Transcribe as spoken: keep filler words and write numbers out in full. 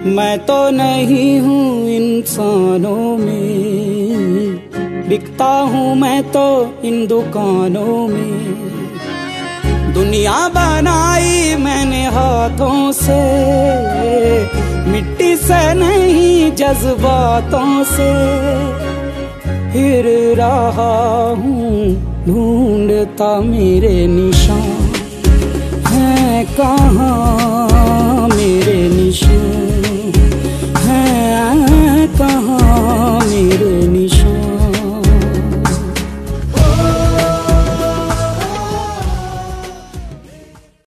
मैं तो नहीं हूँ इंसानों में, बिकता हूँ मैं तो इन दुकानों में। दुनिया बनाई मैंने हाथों से, मिट्टी से नहीं जज्बातों से। फिर रहा हूँ ढूंढता मेरे निशान हैं कहाँ, मेरे निशान।